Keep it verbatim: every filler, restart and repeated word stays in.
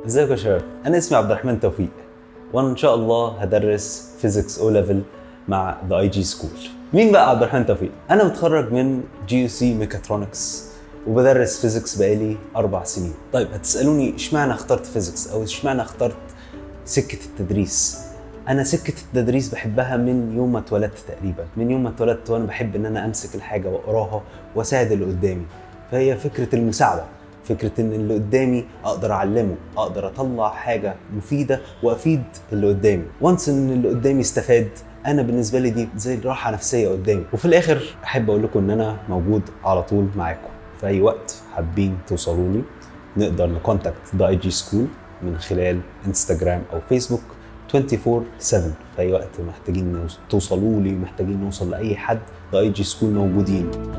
ازيكم يا شباب؟ انا اسمي عبد الرحمن توفيق، وانا ان شاء الله هدرس فيزيكس او ليفل مع ذا اي جي سكول. مين بقى عبد الرحمن توفيق؟ انا متخرج من جي يو سي ميكاترونكس وبدرس فيزيكس بقالي اربع سنين. طيب هتسالوني اشمعنى اخترت فيزيكس او اشمعنى اخترت سكه التدريس؟ انا سكه التدريس بحبها من يوم ما اتولدت تقريبا، من يوم ما اتولدت وانا بحب ان انا امسك الحاجه واقراها واساعد اللي قدامي. فهي فكره المساعده، فكرة ان اللي قدامي اقدر اعلمه، اقدر اطلع حاجة مفيدة وافيد اللي قدامي. وانس ان اللي قدامي استفاد، انا بالنسبة لي دي زي راحة نفسية قدامي. وفي الاخر احب اقول لكم ان انا موجود على طول معاكم في اي وقت حابين توصلوا لي. نقدر نكونتاكت ذا اي جي سكول من خلال انستجرام او فيسبوك أربعة وعشرين سبعة. في اي وقت محتاجين توصلوا لي، محتاجين نوصل لاي حد، ذا اي جي سكول موجودين.